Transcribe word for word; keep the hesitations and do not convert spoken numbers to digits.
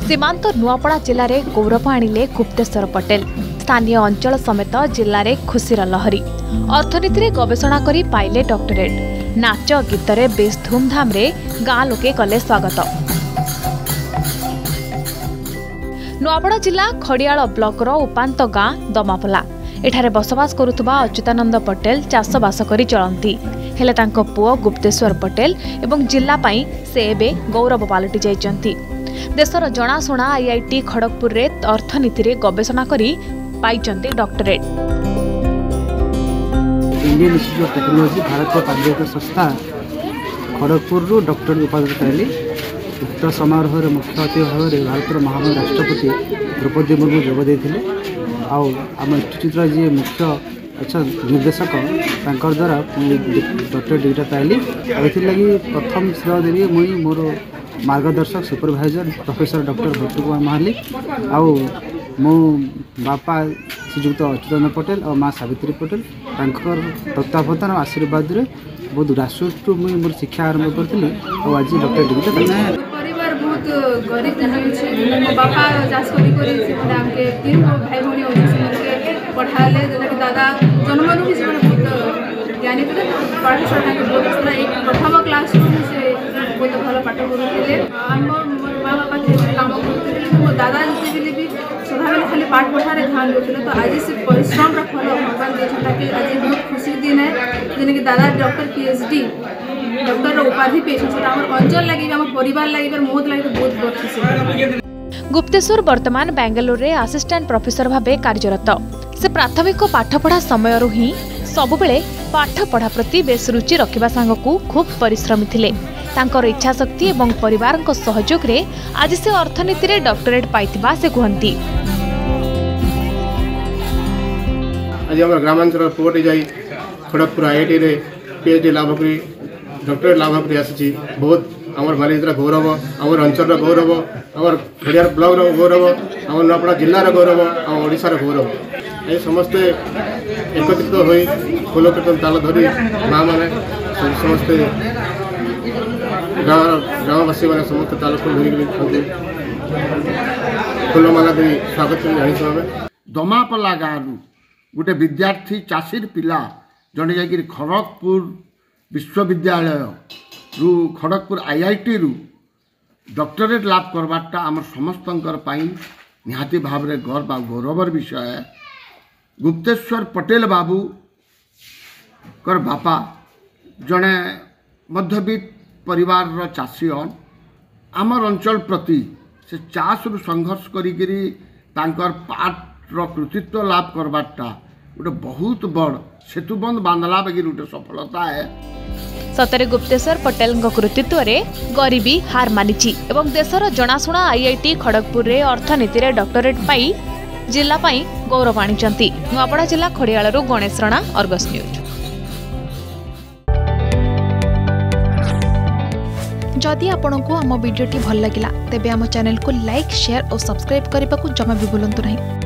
सीमांत नुआपड़ा जिले में गौरव आनिले गुप्तेश्वर पटेल। स्थानीय अंचल समेत जिले में खुशीर लहरी। अर्थनीति में गवेषणा करी पाइले डॉक्टरेट। नाच गीत रे बेस धूमधाम रे गाँ लोके कले स्वागत। नुआपड़ा जिला खड़ियाल ब्लॉक रो उपांत गाँ दमापला। एठारे बसवास करुथुबा अच्युतानंद पटेल चाषबास करी चलती। हेले तांको पुओ गुप्तेश्वर पटेल एवं जिला पाई से एबे गौरव पालटि जाइचंती। देशर जनाशुना आईआईटी खड़गपुर रे अर्थनीति रे गवेषणा करी पाइचंती doctorate. Indian Institute of Technology Bharat पारित संस्था खड़गपुर रु डॉक्टर उपाधि पाइली। उक्त समारोह मुख्य अतिथि भाव में भारत महामहिम राष्ट्रपति द्रौपदी मुर्मू जोग देते। आम इंस्टीट्यूट जी मुख्य अच्छा निर्देशक द्वारा डॉक्टर डिग्री पाइली। लगी प्रथम श्रेय देवी मुई मोर मार्गदर्शक supervisor professor doctor Bhattu Kumar Mahalik आउ मो बापा श्रीजुक्त अच्युतानंद पटेल और माँ सावित्री पटेल तत्वावधान और आशीर्वाद रे बहुत ग्रासरूट मुझे मोर शिक्षा आरंभ करी और आज डॉक्टर डिग्री परिवार बहुत गरीब मो बापा चाष करके तीन भाई भाई अच्छे पढ़ाले दादा जन्म भी बहुत ज्ञानी थे। पाठशाला बहुत एक प्रथम क्लास से बहुत भल पाठ करुले। माँ बापा कम कर मो दादा जिते भी सदाबले खाली पाठ पढ़ारे ध्यान देते। तो आज से परिश्रम फल भगवान देखा आज बहुत खुशी दिन है जेने कि दादा डॉक्टर पीएचडी डॉक्टर उपाधि पेश अंचल लगे परिवार लगे मोद लगे बहुत बहुत खुशी। गुप्तेश्वर वर्तमान बेंगलुरु रे असिस्टेंट प्रोफेसर भाबे कार्यरत। से प्राथमिक पाठपढ़ा समय ही सबुबले पाठपढ़ा प्रति बेस रुचि रखिबा सांगकू खूब परिश्रमी थिले। तांकर इच्छा शक्ति एवं परिवार सहयोग रे आज से अर्थनीति रे डॉक्टरेट पाइथिबा से कहंती। आज हमर ग्रामांचल पुवटी जाई खड़गपुर आईआईटी रे पीएचडी लाभ करी डॉक्टरेट लाभ करी आसी। बहुत आमर बालीद्रा गौरव, आमर अंचल गौरव, आमर खड़ियाल ब्लॉक गौरव, आमर नुआपड़ा जिलार गौरव, आम ओडिशार गौरव। ये समस्ते एकत्रित होई फूल कीर्तन ताल धरी माँ मैंने समस्ते गाँव गाँववासी मैंने समस्त ताल फूल धरिकी फूलमाला दे स्वागत कर। दमापला गाँव गोटे विद्यार्थी चाषीर पिला जड़े जा खड़गपुर विश्वविद्यालय रु खड़गपुर आईआईटी रु डॉक्टरेट लाभ करवाटा आम समस्त निहाती भाव में गर्व आ गौरवर विषय है। गुप्तेश्वर पटेल बाबू कर बापा जड़े मध्यवित्त परिवार चाषी अन आमर अंचल प्रति से चाष रु संघर्ष करी पाठर कृतित्व लाभ करवाटा गोटे बहुत बड़ सेतुबंध बांधला बगी गोटे सफलता है। सतरे गुप्तेश्वर पटेल कृतित्व रे गरीबी हार मानिची एवं देशर जनाशुना आईआईटी खड़गपुर रे अर्थनीति रे डॉक्टरेट पाई जिला पाई गौरव आनिचंती। नुआपड़ा जिला खड़ियाल रु गणेश राणा, अर्गस न्यूज। जदि आपंक आम भिडी भल लगा तेब आम चैनल को लाइक शेयर और सब्सक्राइब करने को जमा भी भूलु नहीं।